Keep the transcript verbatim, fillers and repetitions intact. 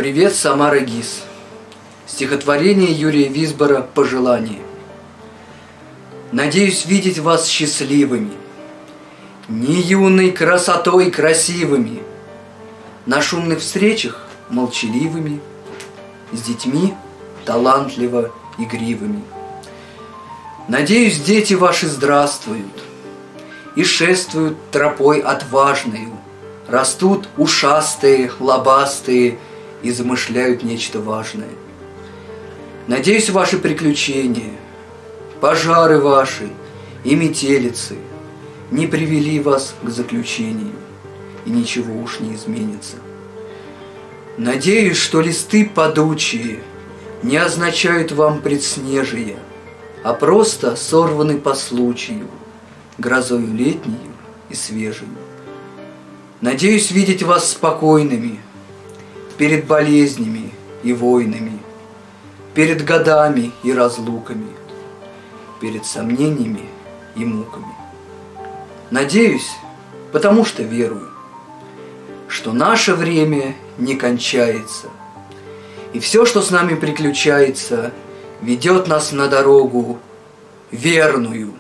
Привет, Самара Гис. Стихотворение Юрия Висбора «Пожелание». Надеюсь видеть вас счастливыми, не юной красотой красивыми, на шумных встречах молчаливыми, с детьми талантливо игривыми. Надеюсь, дети ваши здравствуют и шествуют тропой отважною, растут ушастые, лобастые и замышляют нечто важное. Надеюсь, ваши приключения, пожары ваши и метелицы не привели вас к заключению, и ничего уж не изменится. Надеюсь, что листы падучие не означают вам предснежие, а просто сорваны по случаю, грозою летнею и свежею. Надеюсь видеть вас спокойными перед болезнями и войнами, перед годами и разлуками, перед сомнениями и муками. Надеюсь, потому что верую, что наше время не кончается, и все, что с нами приключается, ведет нас на дорогу верную.